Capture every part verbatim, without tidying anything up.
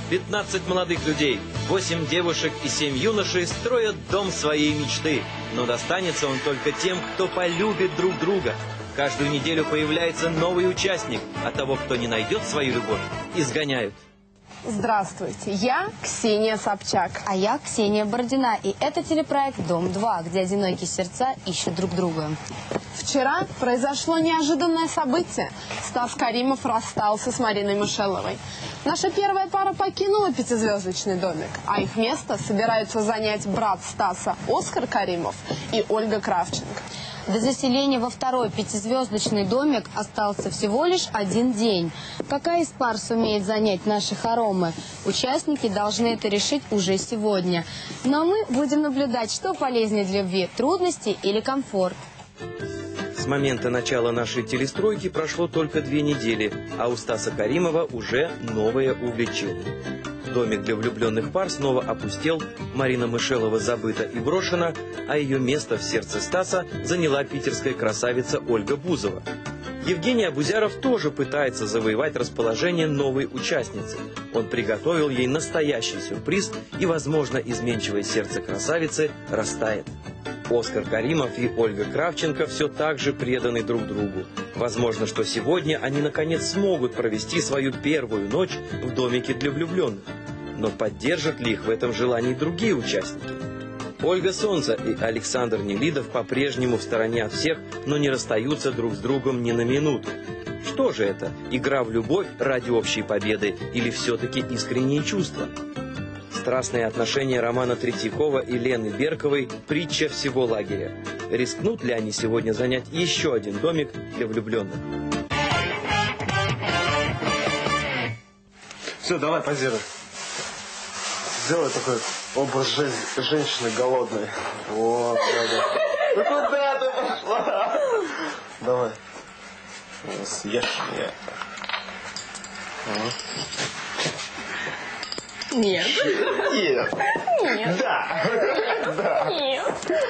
пятнадцать молодых людей, восемь девушек и семь юношей строят дом своей мечты. Но достанется он только тем, кто полюбит друг друга. Каждую неделю появляется новый участник, а того, кто не найдет свою любовь, изгоняют. Здравствуйте, я Ксения Собчак. А я Ксения Бородина. И это телепроект «Дом-два», где одинокие сердца ищут друг друга. Вчера произошло неожиданное событие. Стас Каримов расстался с Мариной Мишеловой. Наша первая пара покинула пятизвездочный домик, а их место собираются занять брат Стаса Оскар Каримов и Ольга Кравченко. До заселения во второй пятизвездочный домик остался всего лишь один день. Какая из пар сумеет занять наши хоромы? Участники должны это решить уже сегодня. Но мы будем наблюдать, что полезнее для любви – трудности или комфорт. С момента начала нашей телестройки прошло только две недели, а у Стаса Каримова уже новое увлечение. Домик для влюбленных пар снова опустел, Марина Мишелова забыта и брошена, а ее место в сердце Стаса заняла питерская красавица Ольга Бузова. Евгений Абузяров тоже пытается завоевать расположение новой участницы. Он приготовил ей настоящий сюрприз, и, возможно, изменчивое сердце красавицы растает. Оскар Каримов и Ольга Кравченко все так же преданы друг другу. Возможно, что сегодня они наконец смогут провести свою первую ночь в домике для влюбленных. Но поддержат ли их в этом желании другие участники? Ольга Солнце и Александр Нелидов по-прежнему в стороне от всех, но не расстаются друг с другом ни на минуту. Что же это? Игра в любовь ради общей победы или все-таки искренние чувства? Страстные отношения Романа Третьякова и Лены Берковой – притча всего лагеря. Рискнут ли они сегодня занять еще один домик для влюбленных? Все, давай, позируй. Сделай такой образ жен... женщины голодной. Вот, да. Ну куда ты пошла? Давай. Съешь меня. Нет. Нет. Нет. Да. Да. Нет.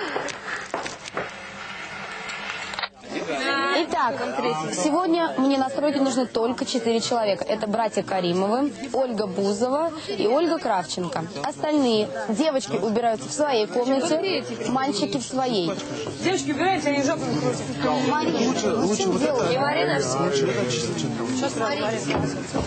Итак, сегодня мне на стройке нужны только четыре человека. Это братья Каримовы, Ольга Бузова и Ольга Кравченко. Остальные девочки убираются в своей комнате, мальчики в своей. Девочки убираются, они жопу крутят. Марина, Лучше, ну лучше чем вот дело? это. И Марина все. Лучше это чисто. Что смотрите?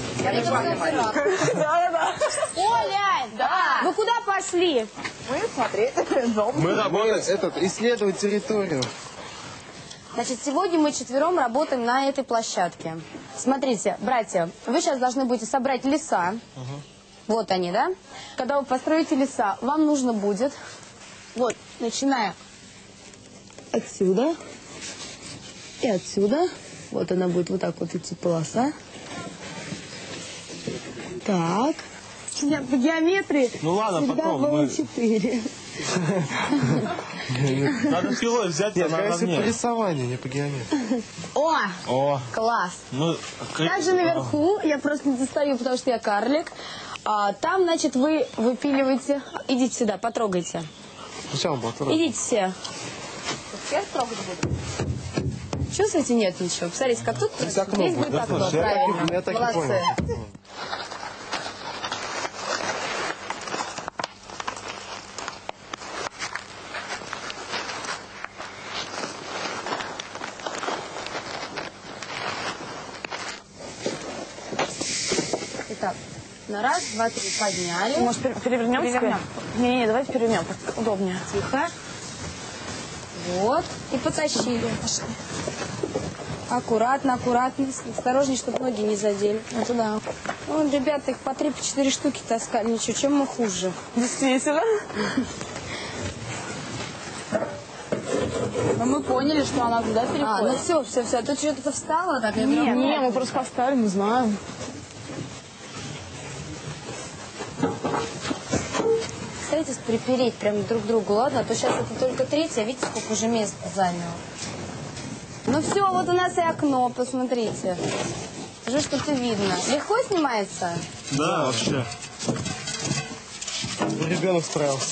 Оля! Да. Вы куда пошли? Мы смотреть дом. Мы работаем, этот, исследовать территорию. Значит, сегодня мы четвером работаем на этой площадке. Смотрите, братья, вы сейчас должны будете собрать леса. Угу. Вот они, да? Когда вы построите леса, вам нужно будет, вот, начиная отсюда и отсюда. Вот она будет вот так вот идти полоса. Так. У меня по геометрии Ну ладно, всегда потом было мы... четыре. Надо пилой взять, Нет, на конечно, по равне. рисованию, не по геометрии. О! О, Класс! ну... Также наверху, я просто не достаю, потому что я карлик. А, там, значит, вы выпиливаете... Идите сюда, потрогайте. Сначала батон. Идите все. Я трогать буду. Чувствуете? Нет ничего. Посмотрите, как тут. Здесь окно Здесь будет, будет да, окно, слушай, я так и- правильно. я так и Молодцы. понял. Итак, на раз, два, три подняли. Может, пер- перевернем? Перевернем. Не-не, давайте перевернем, так удобнее. Тихо. Вот. И потащили. Пошли. Аккуратно, аккуратно. Осторожнее, чтобы ноги не задели. Вот туда. Вон, ребята, их по три, по четыре штуки таскали. Ничего, чем мы хуже. Действительно. Но мы поняли, что она туда переходит. А, ну все, все, все. Тут что-то встало, так? Я Нет, прям- не, мы просто поставили, мы знаем. Старайтесь припереть прям друг к другу, ладно? А то сейчас это только третья, видите, сколько уже места заняло. Ну все, вот у нас и окно, посмотрите. Уже что-то видно. Легко снимается? Да, вообще. Ребенок справился.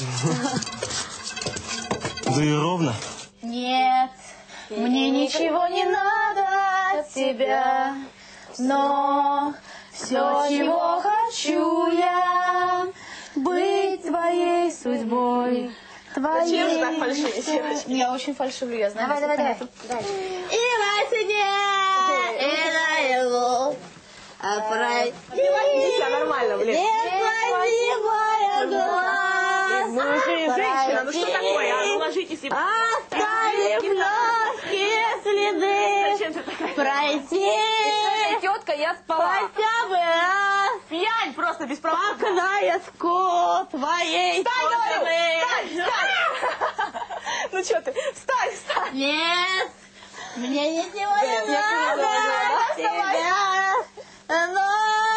Да и ровно. Нет, мне ничего не надо от тебя, но Все, чего хочу я, быть твоей судьбой. Твоей. Зачем же так фальшивить, девочки? Я очень фальшивлю, я знаю. Давай, давай, давай. И во сне, и наяву, а пройти Все нормально, блин. непронимая глаз. Мы уже и женщина, ну что такое? А ну ложитесь и... Оставив легкие следы, Зачем ты такая? пройти Тетка, я спала. хотя бы раз, Пьянь просто без права. пока я скот твоей Встань, встань! Ну что ты? Встань, встань! Нет, мне ничего не Нет, я надо не знаю, тебя, но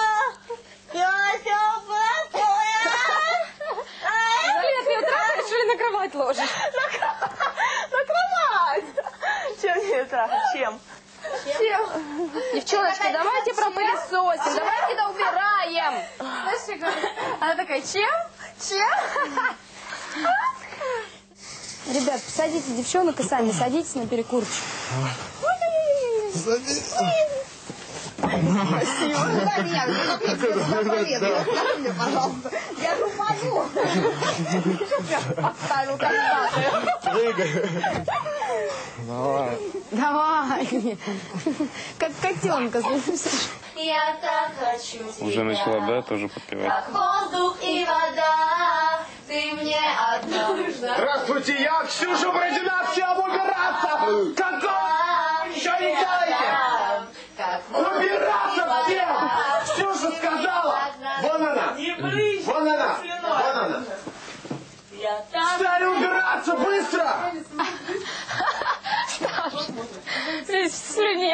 все плохое. Блин, ты утро решили на кровать ложишь. На кровать! Чем мне трахать? Чем? Девчоночки, давайте пропылесосим, давайте да убираем. Она такая, чем? Чем? Ребят, посадите девчонок и сами садитесь на перекурчик. Давай. Давай. Как котенка, слышишь? Я так хочу Уже тебя, начала, да, тоже подпевать? как воздух и вода, ты мне одна нужна. Здравствуйте, я Ксюша Бородина, всем убираться! Какого? Что не делаете? Как Убираться всем! Ксюша сказала! Вон она! Вон она! Вон она! я так Стали убираться быстро! Здесь в слюне.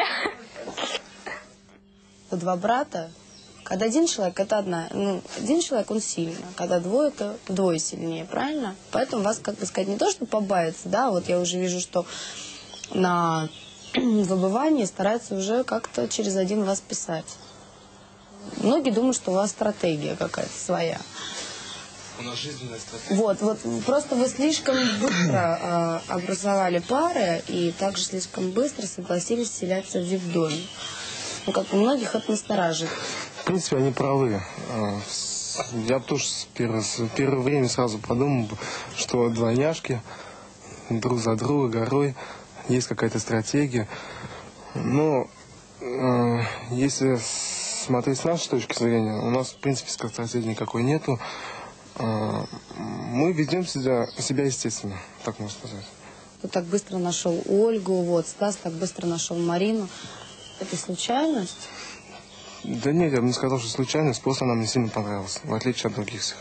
Два брата. Когда один человек, это одна. Ну, один человек, он сильно. Когда двое, это вдвое сильнее, правильно? Поэтому вас, как бы сказать, не то, что побавиться, да, вот я уже вижу, что на выбывании стараются уже как-то через один вас писать. Многие думают, что у вас стратегия какая-то своя. У нас жизненная стратегия. Вот, вот просто вы слишком быстро э, образовали пары и также слишком быстро согласились вселяться в вип-доме. Ну, как у многих это настораживает. В принципе, они правы. А, с- Я тоже с первого, с первого времени сразу подумал, что двойняшки друг за друга горой, есть какая-то стратегия. Но э, если смотреть с нашей точки зрения, у нас, в принципе, стратегии никакой нету. Э, мы ведем себя, себя естественно, так можно сказать. Кто так быстро нашел Ольгу, вот, Стас так быстро нашел Марину. Это случайность? Да нет, я бы не сказал, что случайность, просто она мне сильно понравилась, в отличие от других всех.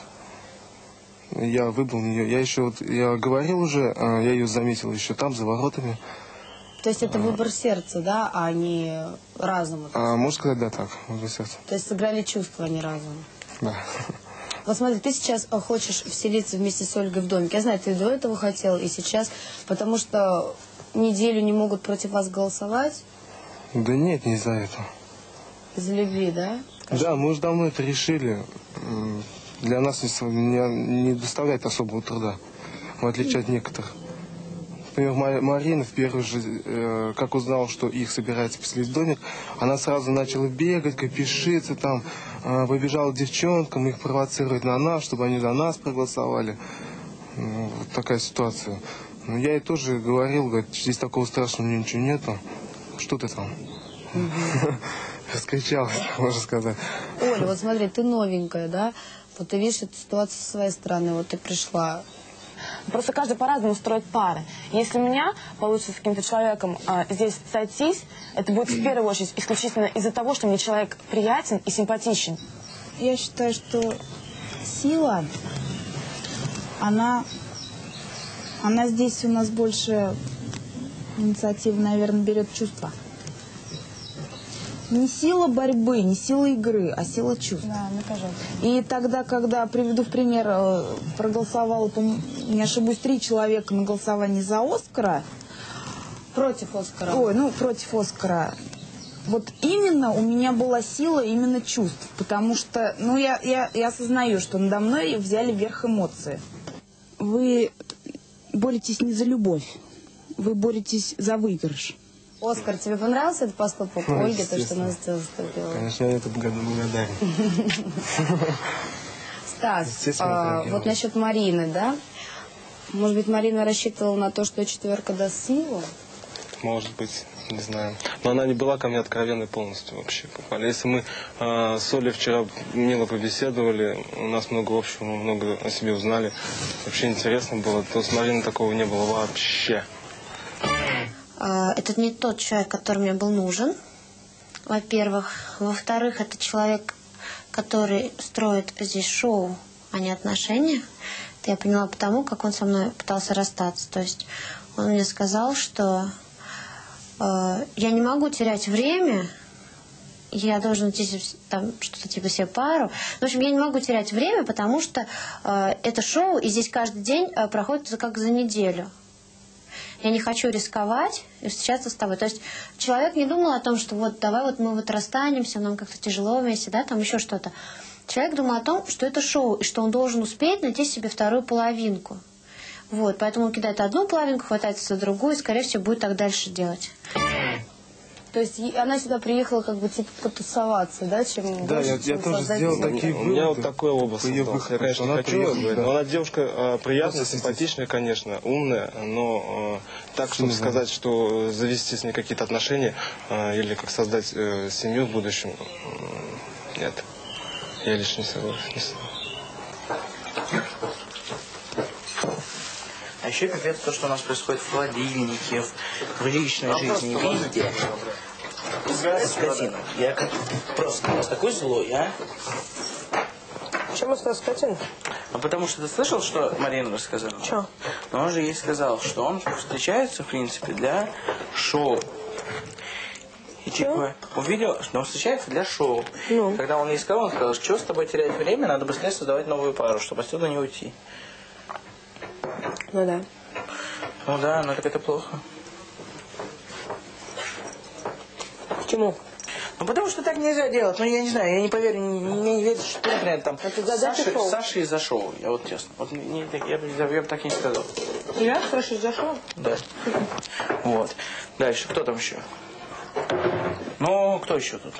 Я выбрал ее, я еще, вот, я говорил уже, а, я ее заметил еще там, за воротами. То есть это выбор сердца, да, а не разума? А, можно сказать, да, так, выбор сердца. То есть сыграли чувства, а не разум? Да. Вот смотри, ты сейчас э, хочешь вселиться вместе с Ольгой в домик. Я знаю, ты и до этого хотел, и сейчас, потому что неделю не могут против вас голосовать Да нет, не из-за этого. из-за любви, да? Да, мы уже давно это решили. М, Для нас не, с- не, не доставляет особого труда, в отличие от некоторых. Например, Ма- Марина в первый же, э, как узнала, что их собирается поселить в домик, она сразу начала бегать, копишиться там, э, выбежала к девчонкам, их провоцировать на нас, чтобы они за нас проголосовали. Ну, вот такая ситуация. Но я ей тоже говорил, говорит, здесь такого страшного ничего нету. Что ты там? Раскричалась, можно сказать. Оля, вот смотри, ты новенькая, да? Вот ты видишь эту ситуацию со своей стороны, вот ты пришла. Просто каждый по-разному строит пары. Если у меня получится с каким-то человеком а, здесь сойтись, это будет в первую очередь исключительно из-за того, что мне человек приятен и симпатичен. Я считаю, что сила, она, она здесь у нас больше инициативу, наверное, берет чувство. Не сила борьбы, не сила игры, а сила чувств. Да, мне кажется. И тогда, когда, приведу в пример, э, проголосовало, по- не ошибусь, три человека на голосовании за Оскара. Против Оскара. Ой, ну, против Оскара. Вот именно у меня была сила именно чувств, потому что, ну, я, я, я осознаю, что надо мной взяли верх эмоции. Вы боретесь не за любовь, вы боретесь за выигрыш. Оскар, тебе понравился этот поступок Ну, Ольги, то, что естественно. она заступила? Конечно, я это благодарен. Стас, Естественно, а, отреагировал. вот насчет Марины, да? Может быть, Марина рассчитывала на то, что четверка даст силу? Может быть, не знаю. Но она не была ко мне откровенной полностью вообще. попали. Если мы э, с Олей вчера мило побеседовали, у нас много общего, мы много о себе узнали. Вообще интересно было, то с Мариной такого не было вообще. Это не тот человек, который мне был нужен, во-первых. Во-вторых, это человек, который строит здесь шоу, а не отношения. Это я поняла потому, как он со мной пытался расстаться. То есть он мне сказал, что э, я не могу терять время, я должен найти там что-то типа себе пару. В общем, я не могу терять время, потому что э, это шоу, и здесь каждый день э, проходит за- как за неделю. Я не хочу рисковать и встречаться с тобой. То есть человек не думал о том, что вот давай вот мы вот расстанемся, нам как-то тяжело вместе, да, там еще что-то. Человек думал о том, что это шоу, и что он должен успеть найти себе вторую половинку. Вот, поэтому он кидает одну половинку, хватается за другую, и, скорее всего, будет так дальше делать. То есть и- она сюда приехала как бы типа потусоваться, да, чем Да, больше, я, я чем тоже создать сделал семью? такие У меня вот выводы. такой образ по ее создался. выходу, Я, конечно, что она не хочу приехала, говорить, да. но она девушка э, приятная, Просто симпатичная, конечно, умная, но э, так, чтобы Не знаю. сказать, что завести с ней какие-то отношения э, или как создать э, семью в будущем, э, нет. Я лишь не согласен. не согласен. А еще пипец то, что у нас происходит в холодильнике, в, в личной жизни, везде. Скотина. Я как просто у нас такой злой, а? Почему Стас скотина? А потому что ты слышал, что Марина рассказала? Что? Но он же ей сказал, что он встречается, в принципе, для шоу. И типа, увидел, что он встречается для шоу. Ну? Когда он ей сказал, он сказал, что с тобой терять время, надо быстрее создавать новую пару, чтобы отсюда не уйти. Ну да. Ну да, но так это плохо. Почему? Ну потому что так нельзя делать. Ну я не знаю, я не поверю, не, не, не верю, что, например, там задача Саши, шоу. Саши из-за шоу. Я вот честно. Вот не, не- я, бы- я, бы так и не сказал. Я Саша зашел. Да. Вот. Дальше, кто там еще? Ну, кто еще тут?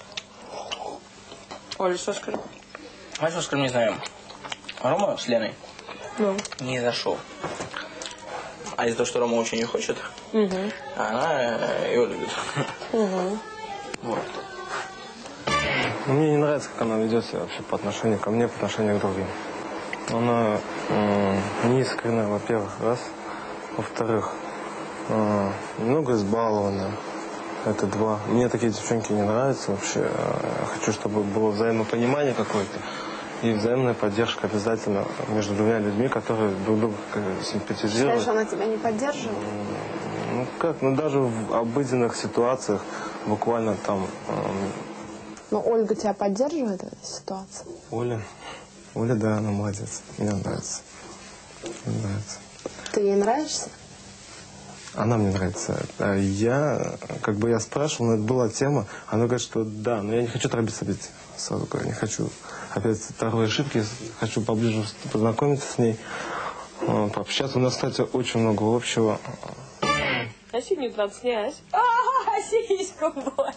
Оля с Оскаром. А с Оскаром не знаем. Рома с Леной Ну. не зашел. А из-за того, что Рома очень ее хочет, Угу. она э, его любит. Угу. Вот. Ну, мне не нравится, как она ведет себя вообще по отношению ко мне, по отношению к другим. Она м, неискренная, во-первых, раз. Во-вторых, м, немного избалована. Это два. Мне такие девчонки не нравятся вообще. Я хочу, чтобы было взаимопонимание какое-то. И взаимная поддержка обязательно между двумя людьми, которые друг друга симпатизируют. Считаешь, она тебя не поддерживает? Ну как, ну даже в обыденных ситуациях, буквально там, эм, Но Ольга тебя поддерживает в этой ситуации? Оля, Оля, да, она молодец, мне нравится, мне нравится. Ты ей нравишься? Она мне нравится. А я, как бы я спрашивал, но это была тема, она говорит, что да, но я не хочу торопиться опять, сразу говорю, не хочу опять второй ошибки, хочу поближе познакомиться с ней, э, пообщаться. У нас, кстати, очень много общего. А синюю надо снять. А, сиську боль.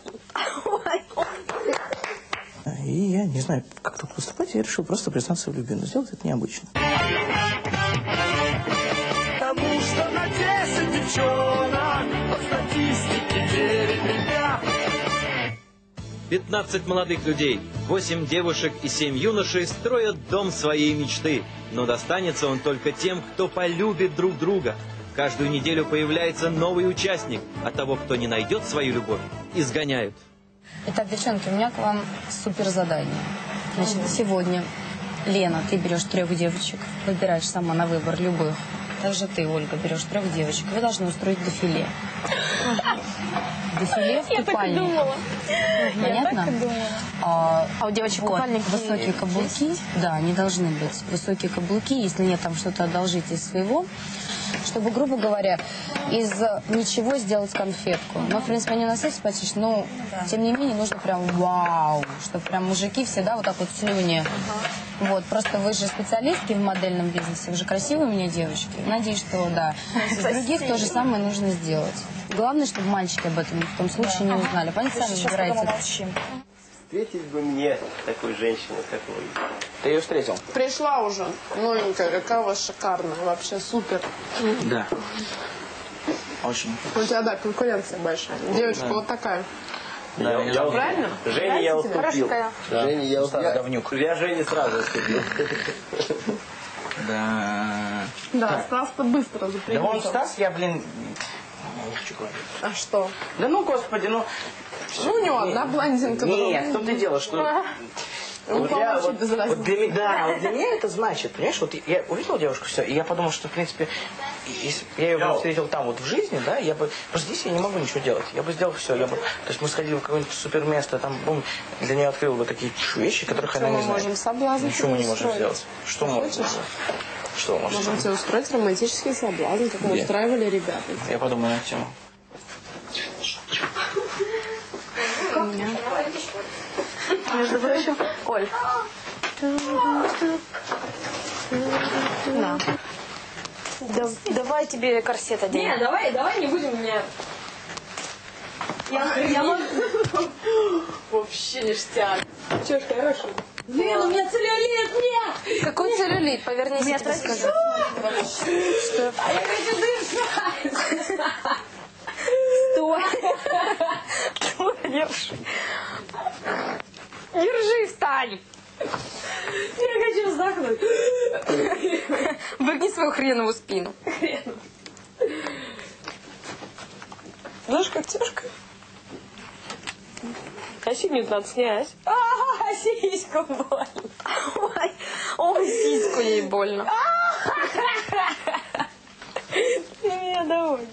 И я не знаю, как тут поступать, я решил просто признаться в любви. Но сделать это необычно. Потому что на десять девчонок по статистике девять ребят. пятнадцать молодых людей, восемь девушек и семь юношей строят дом своей мечты. Но достанется он только тем, кто полюбит друг друга. Каждую неделю появляется новый участник, а того, кто не найдет свою любовь, изгоняют. Итак, девчонки, у меня к вам супер задание. Значит, сегодня, Лена, ты берешь трех девочек, выбираешь сама на выбор любых. Также ты, Ольга, берешь трех девочек. Вы должны устроить дефиле. Дефиле в купальниках. Понятно? А, А у девочек вот, купальники высокие каблуки. Да, они должны быть. Высокие каблуки. Если нет, там что-то одолжите из своего. Чтобы, грубо говоря, из ничего сделать конфетку. Ну, в принципе, они у нас есть симпатичные, но, тем не менее, нужно прям вау. Чтобы прям мужики всегда вот так вот слюни Вот, просто вы же специалистки в модельном бизнесе, вы же красивые у меня девочки. Надеюсь, что да. Из других то же самое нужно сделать. Главное, чтобы мальчики об этом в том случае не узнали. Пойдите сами выбирайте. Встретить бы мне такую женщину, как вы. Ты ее встретил? Пришла уже. Новенькая, какая у вас шикарная. Вообще супер. Да. Очень. У тебя, да, конкуренция большая. Девочка Да. вот такая. Да, я, я Правильно? Жене я уступил. Хорошая. Да. Жене я уступил. Стас говнюк. Я Жене сразу уступил. Да. Да, Стас-то быстро Да заприметил. вон Стас, я, блин, не хочу говорить. А что? Да ну, господи, ну... Ну, у него одна блондинка. Нет, в том-то и дело, что... Он я, получит вот, без разницы. вот для, меня- да, вот для меня это значит, понимаешь, вот я увидел девушку, все, и я подумал, что, в принципе, если бы я ее бы встретил там вот в жизни, да, я бы, просто здесь я не могу ничего делать, я бы сделал все, я бы, то есть мы сходили в какое-нибудь супер место, там, бум, для нее открыл бы такие вещи, которых Что она мы не знает. можем? Соблазн Ничего мы не можем устроить. сделать. Что мы можем Хочешь? сделать? Что мы можем Можем сделать? тебе устроить романтический соблазн, как мы Где? устраивали ребята. Я подумаю на эту тему. Между прочим, Оль. На. Да, давай тебе корсет оденем. Не, давай, давай не будем меня... Я, я могу... Вообще ништяк. Чё ж, хорошо. Блин, у меня целлюлит, нет! Какой целлюлит? Повернись, я тебе скажу. Что? А я хочу дышать! Стой. Стой, девушка. Держи, встань. Я хочу вздохнуть. Выгни свою хреновую спину. Знаешь, как тяжко? А синюю надо снять. А, сиську больно. Ой, ой, сиську ей больно. Ты меня довольна.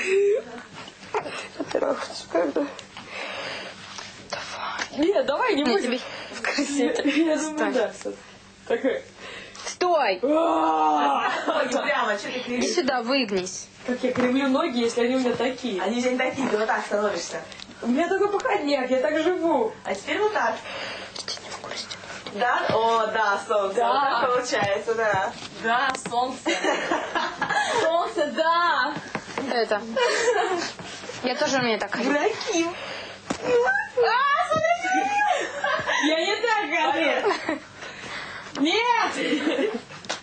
Трахаться когда? Нет, давай не Я будем. тебе в корсете. Я думаю, да. Такой. Стой! Прямо, что ты Иди кривишь? сюда, выгнись. Как я кривлю ноги, если они у меня такие. Они же не такие, ты вот так становишься. У меня такой походняк, я так живу. А теперь вот так. Да? О, да, солнце. Да. Вот так получается, да. Да, солнце. Солнце, да. Это. Я тоже умею так ходить. Дураки. Я не так говорю. Нет!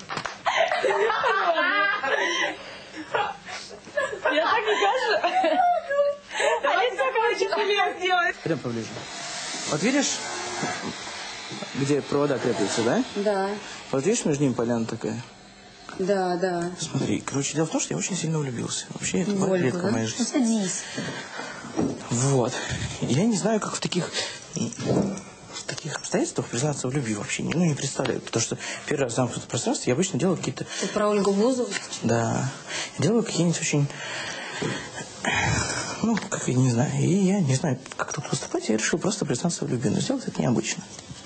Я так не кажу. Давай так очень хлеб делать. Пойдем поближе. Вот видишь, где провода крепятся, да? Да, Вот видишь, между ними поляна такая? да, да. Смотри, короче, дело в том, что я очень сильно влюбился. Вообще, это Ольгу, редко да? в моей жизни. Садись. Вот. Я не знаю, как в таких... В таких обстоятельствах признаться в любви вообще не, ну, не представляю. Потому что первый раз в замкнутом пространстве я обычно делаю какие-то... Ты про Ольгу Бузову? Да. Делаю какие-нибудь очень... Ну, как я не знаю. И я не знаю, как тут поступать. Я решил просто признаться в любви. Но сделать это необычно.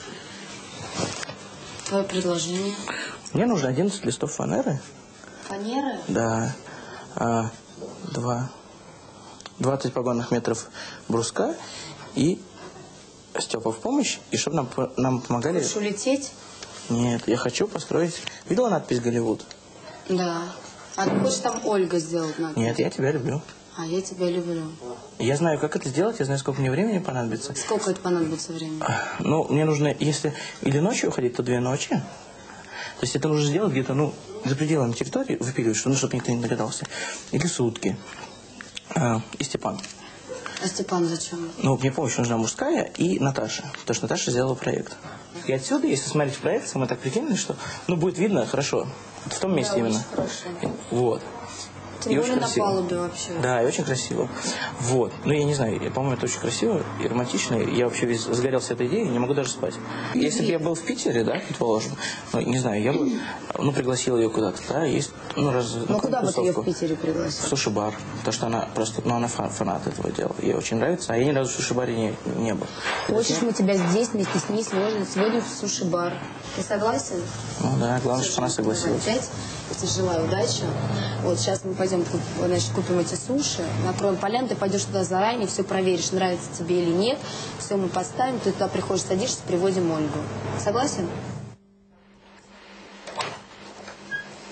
Твое предложение. Мне нужно одиннадцать листов фанеры. Фанеры? Да. А, два... двадцать погонных метров бруска. И Степа в помощь. И чтобы нам, нам помогали... Хочешь улететь? Нет, я хочу построить... Видела надпись «Голливуд»? Да. А ты хочешь там Ольга сделать надо? Нет, я тебя люблю. А я тебя люблю. Я знаю, как это сделать, я знаю, сколько мне времени понадобится. Сколько это понадобится времени? Ну, мне нужно, если или ночью уходить, то две ночи. То есть это нужно сделать где-то, ну, за пределами территории, выпиливать, что, ну, чтобы никто не догадался. Или сутки. А, и Степан. А Степан зачем? Ну, мне помощь нужна мужская и Наташа. Потому что Наташа сделала проект. И отсюда, если смотреть в проекции, мы так прикинули, что, ну, будет видно хорошо. В том месте Да, именно. очень хорошо. Вот. Тем И более очень на красиво. палубе вообще. Да, и очень красиво. Вот. Ну, я не знаю, я, по-моему, это очень красиво и романтично. Я вообще весь сгорелся этой идеей, не могу даже спать. Если бы я был в Питере, да, предположим, ну, не знаю, я бы, ну, пригласил ее куда-то, да, есть, ну, раз... Ну, куда бы ты ее в тусовку. Питере пригласил? В суши-бар. Потому что она просто, ну, она фан- фанат этого дела. Ей очень нравится, а я ни разу в суши-баре не, не был. Хочешь, мы тебя здесь вместе с ней сегодня, сегодня в суши-бар. Ты согласен? Ну, да, главное, чтобы она согласилась. Опять я тебе желаю удачи. Вот сейчас мы пойдем, куп- значит, купим эти суши, накроем поляну, ты пойдешь туда заранее, все проверишь, нравится тебе или нет. Все мы поставим, ты туда приходишь, садишься, приводим Ольгу. Согласен?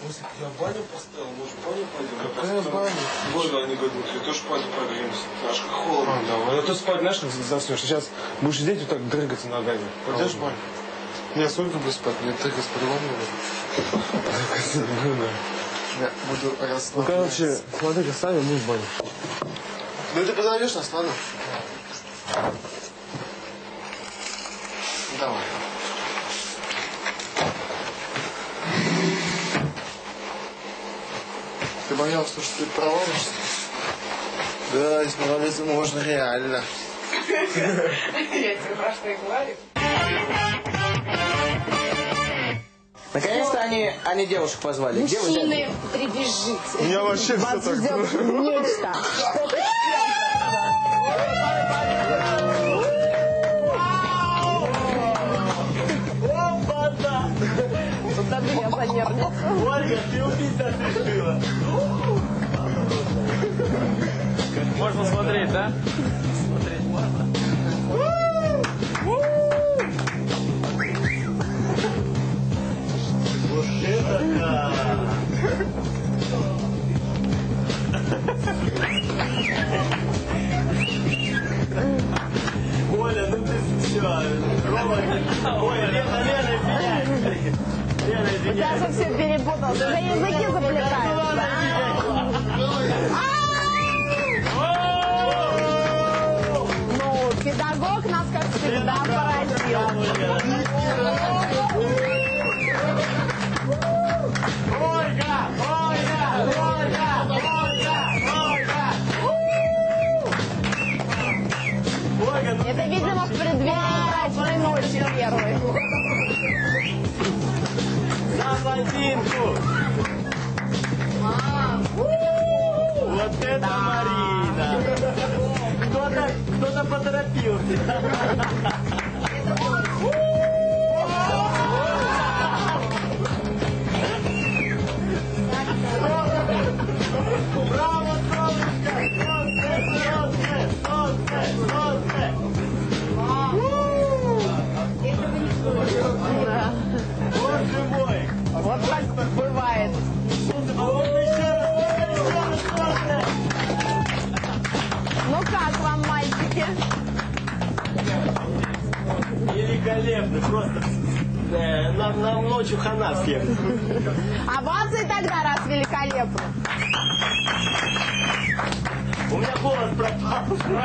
Если бы я баню поставил, может, баню пойдем? Какая баня? Можно они говорят, я тоже баню погреемся. Аж как холодно. А, да, а то спать, знаешь, как заснешь. Сейчас будешь сидеть вот так дрыгаться ногами. Пойдешь в баню? Не, сколько бы спать? Мне тыкать по-другому. Я буду расслабляться. Ну, короче, смотри-ка, сами мы в баню. Ну, ты позовешь нас, ладно? Давай. Ты боялся, что ты провалишься? Да, здесь провалиться можно реально. Я тебе про что и говорю. Наконец-то они, они девушек позвали. Где вы Мужчины, взяли? прибежите. У меня вообще Вас все так. ждет нечто. Вот даже я занервничала. Ольга, ты убийца решила. Можно смотреть, да? Смотреть можно. Вот это да! Оля, ну ты все, Рома, Оля, Лена, Лена, извиняй. Лена, У извиняй. тебя же все перепутал. Ты за языки заплетаешься. Ну, педагог нас, как всегда, поразил. Ольга! Ольга! Ольга! Ольга! Ольга! Ольга, ну Это, видимо, в преддверии брачной ночи первой. за блондинку! Вот это Марина! Кто-то кто-то поторопился. Браво, солнышко! Солнце, солнце, солнце, солнце! Да. Боже мой! Вот так бывает. А вот еще раз, еще раз, солнце! Ну как вам, мальчики? Великолепно, просто э, нам, нам ночью хана всем. Овации тогда, раз великолепно. У меня голос пропал.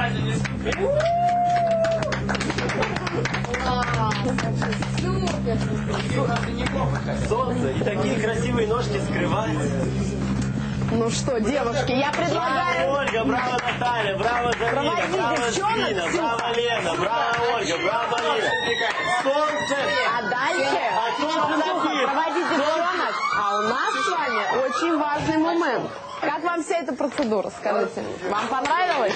Солнце и такие красивые ножки скрывают. Ну что, девушки, я Браво, предлагаю... Ольга, браво, Наталья, браво, Зарина, Проводи браво, девчонок, Зина, Сюха. браво, Лена, браво, Ольга, браво, Марина. Солнце! А дальше... А солнце запит. Проводите девчонок. А у нас с вами очень важный момент. Как вам вся эта процедура, скажите мне? Вам понравилось?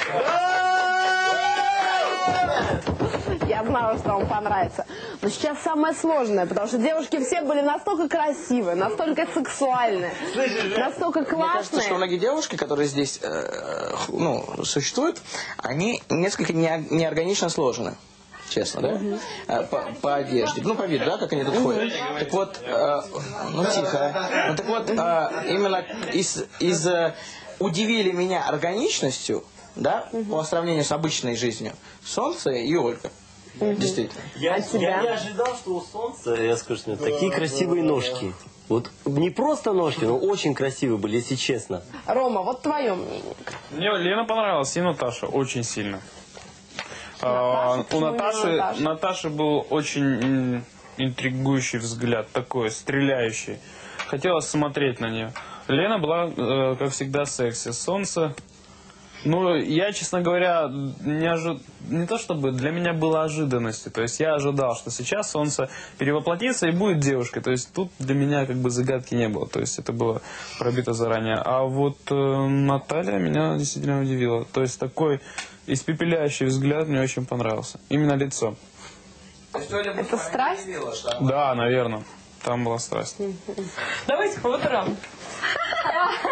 Я знала, что вам понравится. Но сейчас самое сложное, потому что девушки все были настолько красивые, настолько сексуальные, настолько Мне кажется, что классные. многие девушки, которые здесь э, ну, существуют, они несколько не- неорганично сложены. Честно, да? Э, По, по одежде. Ну, по виду, да, как они тут ходят. Так вот, э, ну, тихо. Ну, так вот, э, именно из, из э, удивили меня органичностью, да, по сравнению с обычной жизнью, Солнце и Ольга. Действительно. Я, А я тебя? не ожидал, что у солнца, я скажу, что такие красивые ножки. Вот не просто ножки, но очень красивые были, если честно. Рома, вот твое мнение. Мне Лена понравилась и Наташа очень сильно. А, у почему именно Наташи, Наташа? Наташи был очень м, интригующий взгляд, такой, стреляющий. Хотелось смотреть на нее. Лена была, э, как всегда, секси. Солнце. Ну, я, честно говоря, не, ожи... не то чтобы для меня было ожиданностью. То есть я ожидал, что сейчас Солнце перевоплотится и будет девушкой. То есть тут для меня как бы загадки не было. То есть это было пробито заранее. А вот э, Наталья меня действительно удивила. То есть такой испепеляющий взгляд мне очень понравился. Именно лицо. Это страсть? Да, наверное. Там была страсть. Давайте по утрам.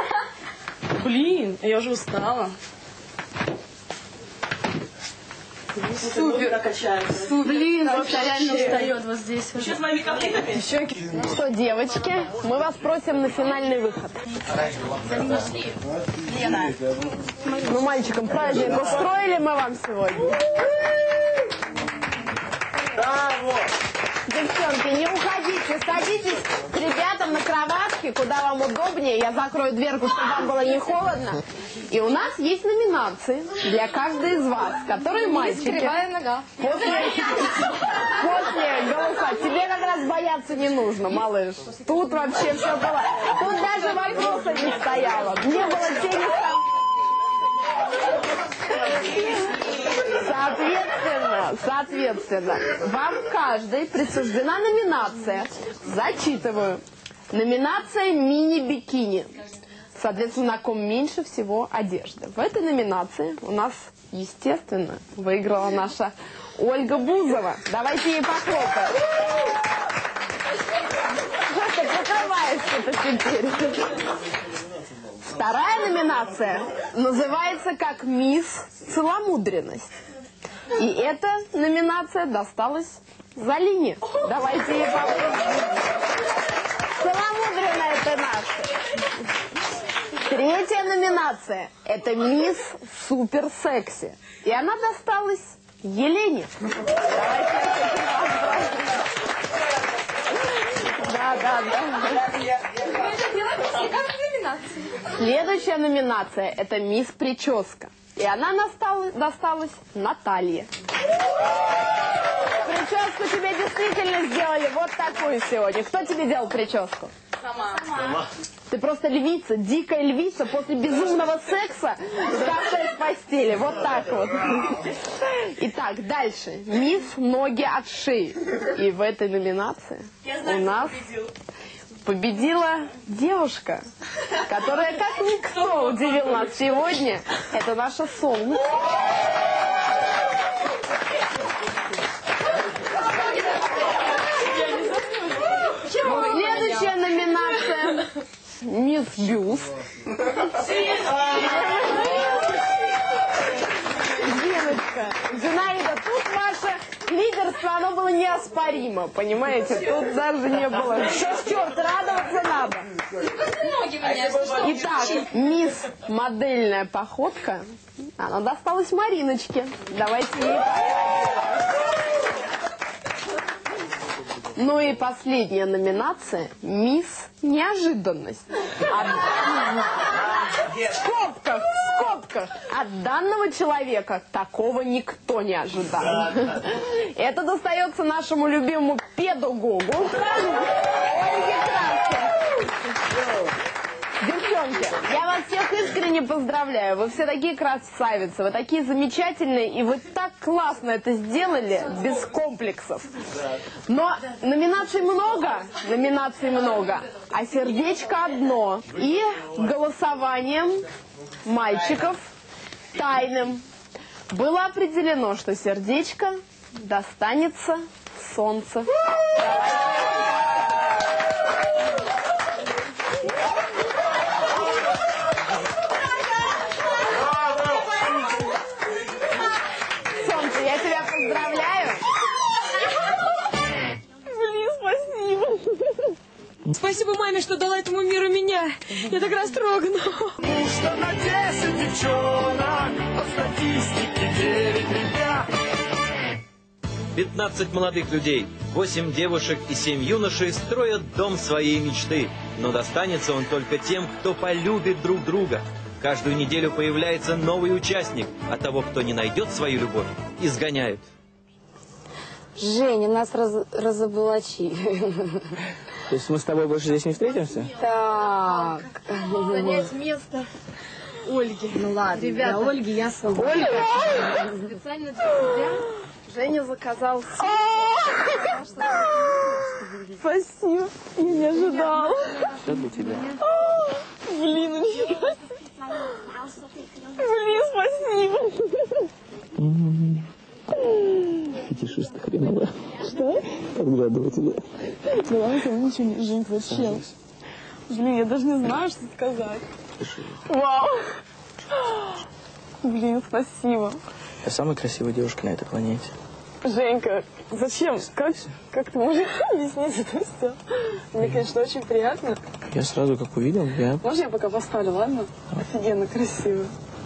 Блин, я уже устала. Супер. Супер. Блин, вообще реально устает вот здесь. Еще с моими котлетами? Ну что, девочки, мы вас просим на финальный выход. Лена. Ну, мальчикам праздник устроили мы вам сегодня. Девчонки, не уходите, садитесь к ребятам на кроватке, куда вам удобнее. Я закрою дверку, чтобы вам было не холодно. И у нас есть номинации для каждой из вас, которые мальчики. Кривая нога. После, после голоса. Тебе как раз бояться не нужно, малыш. Тут вообще все было. Тут даже вопроса не стояло. Не было тени. Соответственно, соответственно, вам каждой присуждена номинация. Зачитываю. Номинация мини-бикини. Соответственно, на ком меньше всего одежды. В этой номинации у нас, естественно, выиграла наша Ольга Бузова. Давайте ей похлопаем. Ты покрываешься-то теперь. Вторая номинация называется как «Мисс Целомудренность». И эта номинация досталась Залине. Давайте ей похлопаем. Целомудренная ты наша. Третья номинация – это «Мисс Супер Секси». И она досталась Елене. Да, да, да. Следующая номинация – это «Мисс Прическа». И она досталась, досталась Наталье. Прическу тебе действительно сделали вот такую сегодня. Кто тебе делал прическу? Сама. Сама. Ты просто львица, дикая львица после безумного секса, ставшая в постели. Вот так вот. Итак, дальше. Мисс Ноги от шеи. И в этой номинации у нас победила девушка, которая как никто удивил нас сегодня. Это наша Солнце. Следующая номинация – Мисс Бюст. Девочка, Зинаида, тут ваше лидерство, оно было неоспоримо, понимаете? Тут даже не было. Что ж, черт, радоваться надо. Итак, мисс Модельная походка, она досталась Мариночке. Давайте ей. Ну и последняя номинация – «Мисс Неожиданность». От... В скобках, в скобках. От данного человека такого никто не ожидал. Это достается нашему любимому педагогу. Ольге Краске. Девчонки, я вас всех искренне поздравляю. Вы все такие красавицы, вы такие замечательные, и вы так классно это сделали, без комплексов. Но номинаций много, номинаций много, а сердечко одно. И голосованием мальчиков тайным было определено, что сердечко достанется Солнце. Солнце, я тебя поздравляю. Блин, спасибо. Спасибо маме, что дала этому миру меня. Я так растрогана. Что на десять девчонок, по статистике девять ребят. пятнадцать молодых людей, восемь девушек и семь юношей строят дом своей мечты. Но достанется он только тем, кто полюбит друг друга. Каждую неделю появляется новый участник, а того, кто не найдет свою любовь, изгоняют. Женя, нас раз, разоблачи. То есть мы с тобой больше здесь не встретимся? Так. Занять место Ольги. Ну ладно, Ребята, для Ольги я сама. Ольга, специально для тебя Женя заказал. Спасибо, я не ожидала. Все для тебя. Блин, у нее. Блин, спасибо. Фетишиста хреновая. Что? Подглядываю тебя. Да ладно, я ничего не... Жень, ты вообще... Блин, я даже не знаю, что сказать. Вау. Блин, спасибо. Я самая красивая девушка на этой планете. Женька, зачем? Как, как ты можешь объяснить это все? Мне, конечно, очень приятно. Я сразу как увидел, я... Можно я пока поставлю, ладно? Офигенно красиво.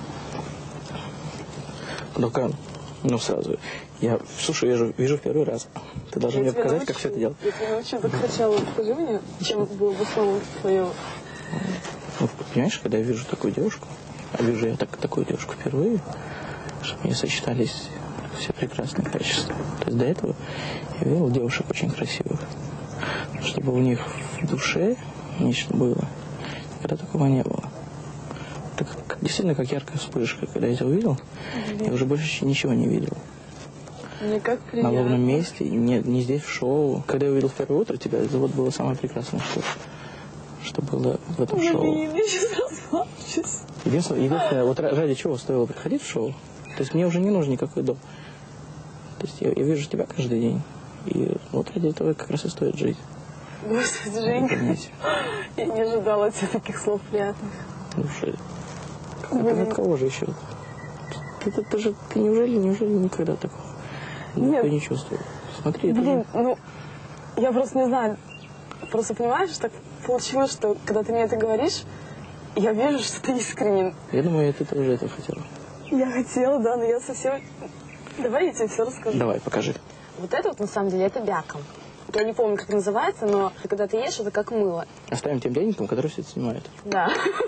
Ну-ка, ну сразу. Я, слушай, вижу, вижу в первый раз. Ты должен Я мне тебя показать, научу. как все это делать. Я тебя научу. Так сначала скажи мне, чем было обосновано твое... Ну, понимаешь, когда я вижу такую девушку, а вижу я так, такую девушку впервые, чтобы мне сочетались все прекрасные качества. То есть до этого я видел девушек очень красивых. Чтобы у них в душе нечто было. Никогда такого не было. Так как, действительно, как яркая вспышка. Когда я тебя увидел, mm-hmm. я уже больше ничего не видел. Мне как приятно. На ровном месте, не, не здесь в шоу. Когда я увидел в первое утро тебя, это вот было самое прекрасное, что, что было в этом Блин, шоу. я сейчас расплачусь. Единственное, единственное, вот ради чего стоило приходить в шоу, то есть мне уже не нужен никакой дом. То есть я, я вижу тебя каждый день. И вот ради этого как раз и стоит жить. Господи, Женька, я не ожидала от тебя таких слов приятных. Ну что, а от кого же еще? Ты, ты, ты же, ты неужели, неужели никогда такого Нет. не чувствовал? Смотри, Блин, это... ну, я просто не знаю. Просто понимаешь, так получилось, что когда ты мне это говоришь, я вижу, что ты искренен. Я думаю, ты тоже этого хотела. Я хотела, да, но я совсем... Давай я тебе все расскажу. Давай, покажи. Вот это вот, на самом деле, это бяком. Я не помню, как называется, но когда ты ешь, это как мыло. Оставим тем денежкам, которые все это снимают. Да.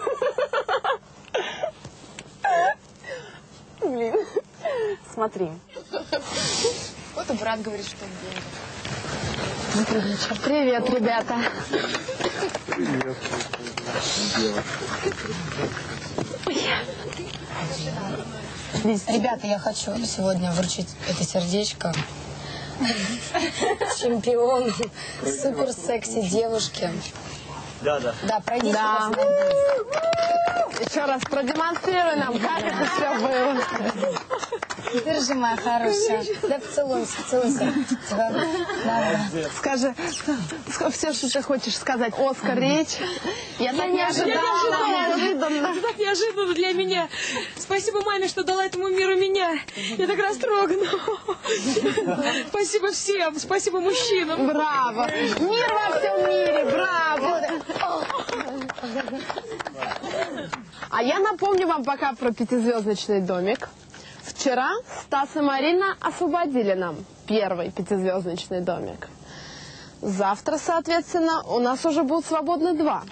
Блин. Смотри. Вот и брат говорит, что он деньги. Привет, ребята. Привет. Ребята, я хочу сегодня вручить это сердечко чемпиону, супер секси девушке. Да, да. Да, пройдите. Да. Еще раз продемонстрируй нам, как это все было. Держи, моя хорошая. Да, поцелуйся, поцелуйся. Тебя... Да, да. Скажи, все, что ты хочешь сказать. Оскар, речь. Я так не ожидала. Неожиданно. Это так неожиданно для меня. Спасибо маме, что дала этому миру меня. Я так растрогана. Спасибо всем. Спасибо мужчинам. Браво. Мир во всем мире. Браво. А я напомню вам пока про пятизвездочный домик. Вчера Стас и Марина освободили нам первый пятизвездочный домик. Завтра, соответственно, у нас уже будут свободны два.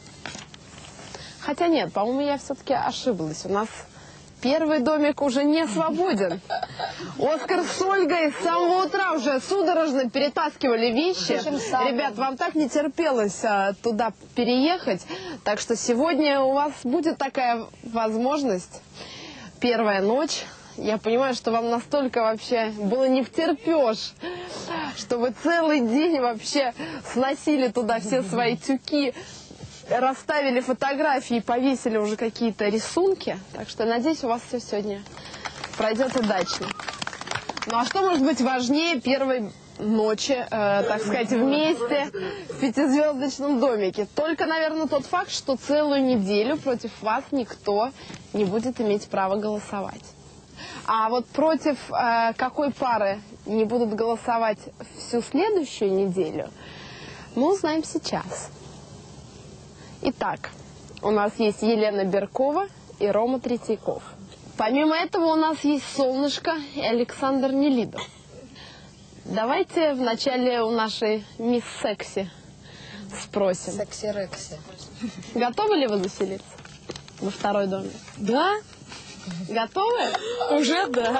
Хотя нет, по-моему, я все-таки ошиблась. У нас первый домик уже не свободен. Оскар с Ольгой с самого утра уже судорожно перетаскивали вещи. Ребят, вам так не терпелось а, туда переехать. Так что сегодня у вас будет такая возможность. Первая ночь. Я понимаю, что вам настолько вообще было не втерпешь, что вы целый день вообще сносили туда все свои тюки, расставили фотографии, повесили уже какие-то рисунки. Так что, надеюсь, у вас все сегодня пройдет удачно. Ну а что может быть важнее первой ночи, э, так сказать, вместе в пятизвездочном домике? Только, наверное, тот факт, что целую неделю против вас никто не будет иметь права голосовать. А вот против э, какой пары не будут голосовать всю следующую неделю, мы узнаем сейчас. Итак, у нас есть Елена Беркова и Рома Третьяков. Помимо этого у нас есть Солнышко и Александр Нелидов. Давайте вначале у нашей мисс Секси спросим. Секси-рекси. Готовы ли вы заселиться во второй домик? Да? Готовы? Уже да.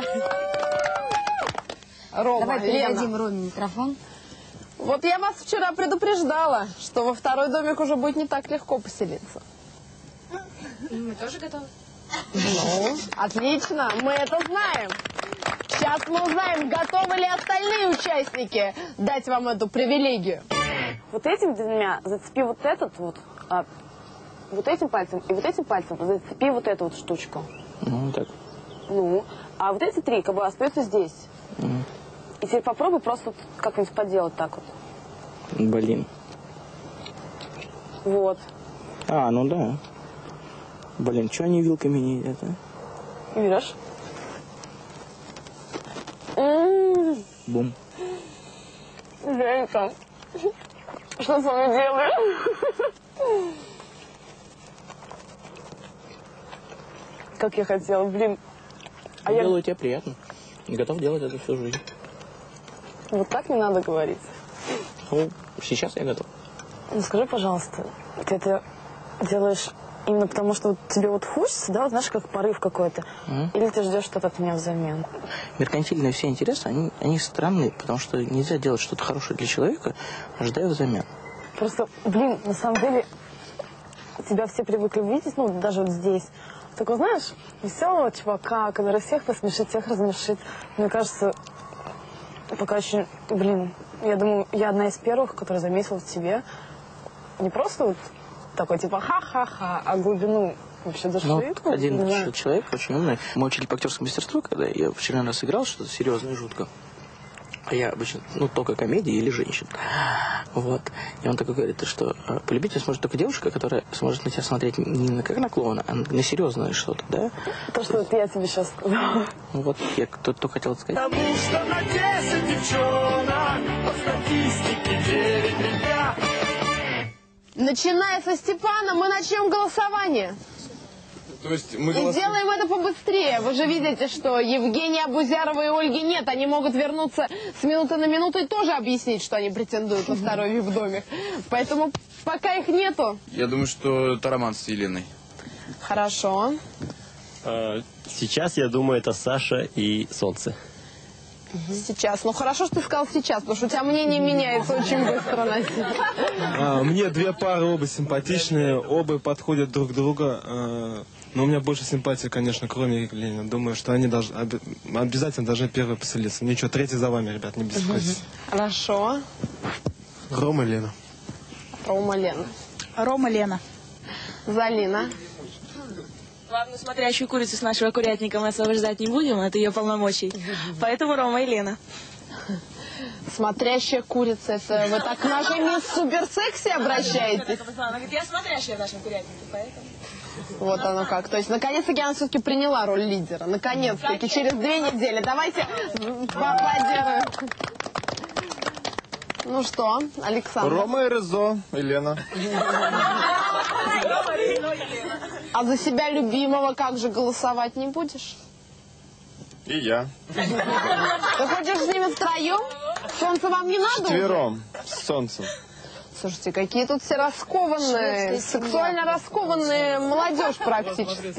Рома, Давай передадим Лена. Роме микрофон. Вот я вас вчера предупреждала, что во второй домик уже будет не так легко поселиться. Мы тоже готовы. Ну, отлично, мы это знаем. Сейчас мы узнаем, готовы ли остальные участники дать вам эту привилегию. Вот этим двумя зацепи вот этот вот, а, вот этим пальцем и вот этим пальцем зацепи вот эту вот штучку. Ну, так. Ну, а вот эти три как бы остаются здесь. Mm. И теперь попробуй просто вот как-нибудь поделать так вот. Блин. Вот. А, ну да. Блин, что они вилками не едят, а? Видишь? Бум. Женька, что со мной делаешь? Как я хотела, блин. А я... Делаю тебе приятно. И готов делать это всю жизнь. Вот так не надо говорить. Ну, сейчас я готов. Ну, скажи, пожалуйста, ты это делаешь именно потому, что вот тебе вот хочется, да, вот знаешь, как порыв какой-то? Mm. Или ты ждешь что-то от меня взамен? Меркантильные все интересы, они, они странные, потому что нельзя делать что-то хорошее для человека, ожидая взамен. Просто, блин, на самом деле, тебя все привыкли видеть, ну, даже вот здесь. Такой, знаешь, веселого чувака, который всех посмешит, всех размешит. Мне кажется, пока еще, блин, я думаю, я одна из первых, которая заметила в тебе не просто вот такой, типа, ха-ха-ха, а глубину вообще души. Ну, вот один да. человек очень умный. Мой учитель по актерскому мастерству, когда я в очередной раз играл что-то серьезное и жутко, а я обычно, ну, только комедии или женщин. Вот. И он такой говорит, что э, полюбить тебя сможет только девушка, которая сможет на тебя смотреть не на как на клоуна, а на серьезное что-то, да? То, что вот я тебе сейчас сказала. Ну, вот я кто-то хотел сказать. Потому что на десять девчонок по статистике девять ребят. Начиная со Степана, мы начнем голосование. То есть мы И голосуем... сделаем это побыстрее. Вы же видите, что Евгения Бузярова и Ольги нет. Они могут вернуться с минуты на минуту и тоже объяснить, что они претендуют на второй вип-домик. Поэтому пока их нету. Я думаю, что это роман с Еленой. Хорошо. Сейчас, я думаю, это Саша и Солнце. Сейчас. Ну хорошо, что ты сказал сейчас, потому что у тебя мнение меняется очень быстро, Настя. А, мне две пары, оба симпатичные, оба подходят друг к другу. А, но у меня больше симпатии, конечно, кроме Ленина. Думаю, что они должны, обязательно должны первые поселиться. Ничего, третий за вами, ребят, не беспокойтесь. Хорошо. Рома и Лена. Рома, Лена. Рома, Лена. Залина. Главную смотрящую курицу с нашего курятника мы освобождать не будем от ее полномочий. Поэтому Рома и Лена. Смотрящая курица, это вы так к нашей мисс Суперсекси обращаетесь? Она говорит, я смотрящая в нашем курятнике, поэтому... Вот оно как. То есть, наконец-таки она все-таки приняла роль лидера. Наконец-таки, через две недели. Давайте поаплодируем. Ну что, Александр? Рома и Резо, и Лена. А за себя любимого как же голосовать не будешь? И я. Ты хочешь с ними втроем? Солнце вам не надо? Четвером, с Солнцем. Слушайте, какие тут все раскованные, сексуально раскованные молодежь практически.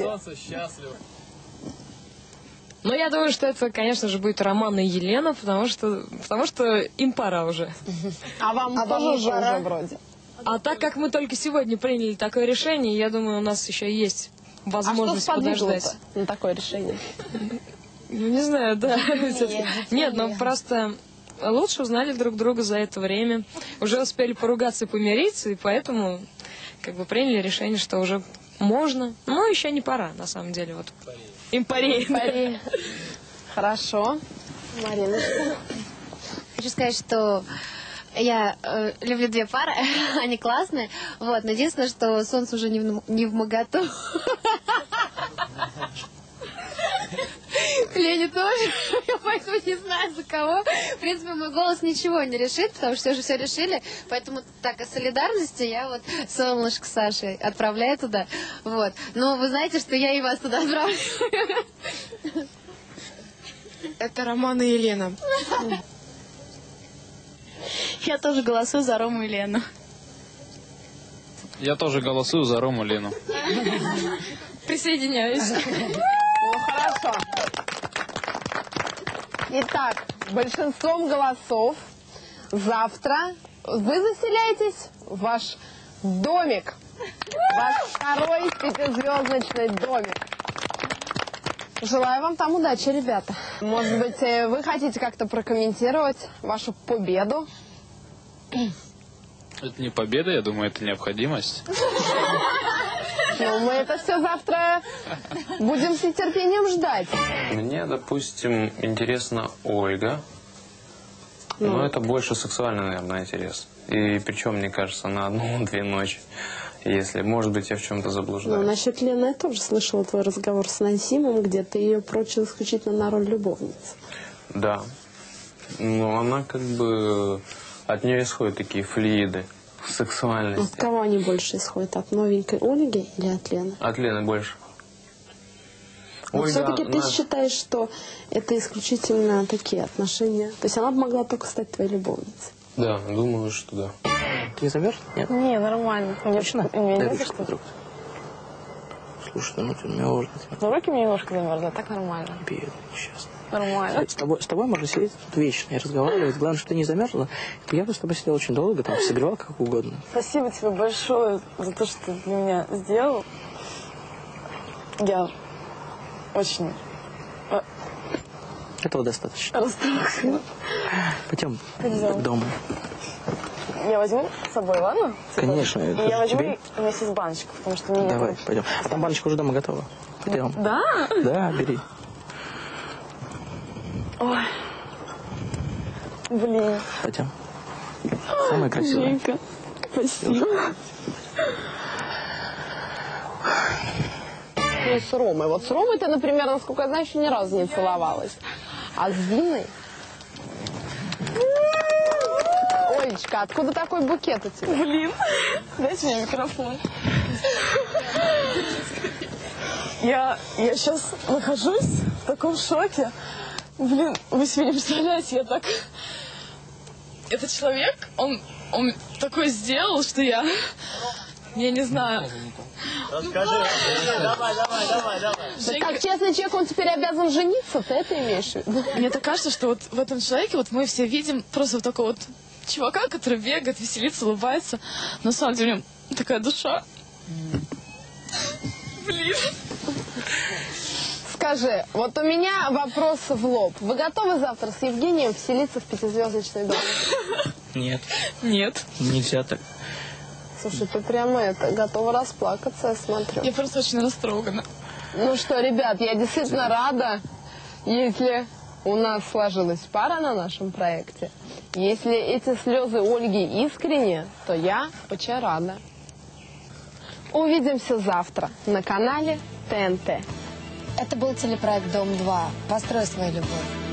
Ну, я думаю, что это, конечно же, будет Роман и Елена, потому что, потому что им пора уже. А вам а тоже вам уже, пора? уже вроде. А так как мы только сегодня приняли такое решение, я думаю, у нас еще есть возможность а что подождать. На такое решение? Ну, не знаю, да. Нет, ну просто лучше узнали друг друга за это время. Уже успели поругаться и помириться, и поэтому как бы приняли решение, что уже можно. Но еще не пора, на самом деле. Вот. Им парей. Парей. Хорошо. Мариночка. Хочу сказать, что я э, люблю две пары, они классные. Вот, но единственное, что Солнце уже не в, не в моготу. Лене тоже, я поэтому не знаю за кого. В принципе, мой голос ничего не решит, потому что уже все решили. Поэтому так, о солидарности я вот солнышко Саши отправляю туда. Вот. Но вы знаете, что я и вас туда отправлю. Это Роман и Елена. Я тоже голосую за Рому и Лену. Я тоже голосую за Рому и Лену. Присоединяюсь. Ну, хорошо. Итак, большинством голосов завтра вы заселяетесь в ваш домик. Ваш второй пятизвездочный домик. Желаю вам там удачи, ребята. Может быть, вы хотите как-то прокомментировать вашу победу? Это не победа, я думаю, это необходимость. Ну, мы это все завтра будем с нетерпением ждать. Мне, допустим, интересна Ольга. Ну. Но это больше сексуальный, наверное, интерес. И причем, мне кажется, на одну-две ночи. Если, может быть, я в чем-то заблуждаюсь. Ну, насчет Лены я тоже слышала твой разговор с Насимом, где ты ее прочил исключительно на роль любовницы. Да. Ну, она как бы... От нее исходят такие флюиды сексуальности. От кого они больше исходят? От новенькой Ольги или от Лены? От Лены больше. Но Ольга, все-таки ты она- считаешь, что это исключительно такие отношения? То есть она бы могла только стать твоей любовницей? Да, думаю, что да. Ты не замерз? Нет? Не, нормально. Точно? Мне Дай не за ручку, что. друг. Слушай, ну ты мерзнет. Ну, руки мне немножко замерзли, а так нормально. Бедный, честно. Нормально. С тобой, с тобой можно сидеть тут вечно и разговаривать. Главное, что ты не замерзла. Я бы с тобой сидел очень долго, там, согревал как угодно. Спасибо тебе большое за то, что ты для меня сделал. Я очень э, Этого достаточно. расстроена. Пойдем Пойдем. дома. Я возьму с собой, ладно? Конечно, И это я возьму тебе. вместе с баночкой, потому что мне Давай, некуда. пойдем. А там баночка уже дома готова. Пойдем. Да? Да, бери. Ой. Блин. Пойдем. Самое красивое. Женька, спасибо. Ну и с Ромой. Вот с Ромой ты, например, насколько я знаю, еще ни разу не целовалась. А с Диной? Олечка, откуда такой букет у тебя? Блин, дайте мне микрофон. Я, я сейчас нахожусь в таком шоке. Блин, вы себе не представляете, я так... Этот человек, он, он такое сделал, что я... Я не знаю. Расскажи, давай, давай, давай, давай. Да как честный человек, он теперь обязан жениться, ты это имеешь в виду? Мне так кажется, что вот в этом человеке вот мы все видим просто вот такого вот чувака, который бегает, веселится, улыбается. На самом деле у него такая душа. Блин. Скажи, вот у меня вопрос в лоб. Вы готовы завтра с Евгением вселиться в пятизвездочный дом? Нет. Нет. Нельзя так. Слушай, ты прямо это, готова расплакаться, я смотрю. Я просто очень растрогана. Ну что, ребят, я действительно рада, если у нас сложилась пара на нашем проекте. Если эти слезы Ольги искренне, то я очень рада. Увидимся завтра на канале Т Н Т. Это был телепроект «Дом-два». Построй свою любовь.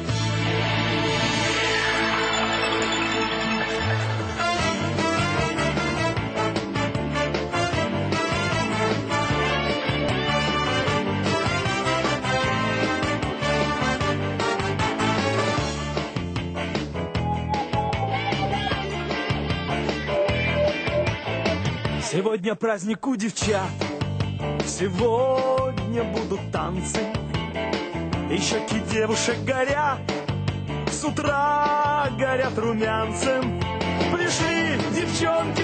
Сегодня праздник у девчат, сегодня будут танцы, и щеки девушек горят, с утра горят румянцем. Пришли девчонки